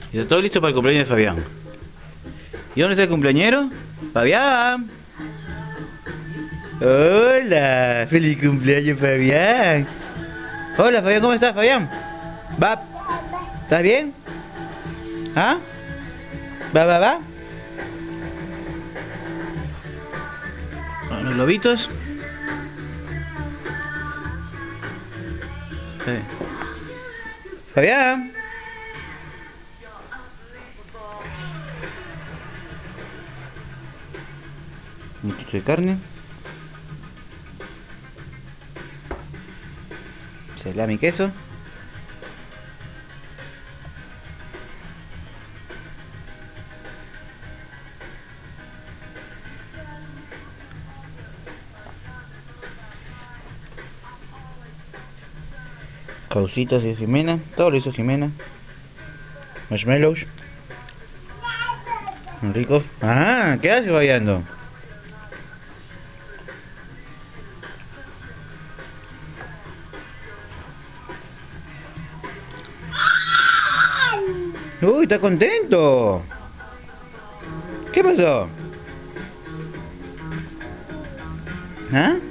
Y está todo listo para el cumpleaños de Fabián. ¿Y dónde está el cumpleañero? ¡Fabián! ¡Hola! ¡Feliz cumpleaños, Fabián! Hola, Fabián, ¿cómo estás, Fabián? ¿Va? ¿Estás bien? ¿Ah? ¿Va? Los lobitos. Sí. Fabián. Un poquito de carne. Salami y queso. Causitas de Jimena, todo lo hizo Jimena. Marshmallows. Muy ricos. Ah, ¿qué haces bailando? Uy, está contento. ¿Qué pasó? ¿Ah?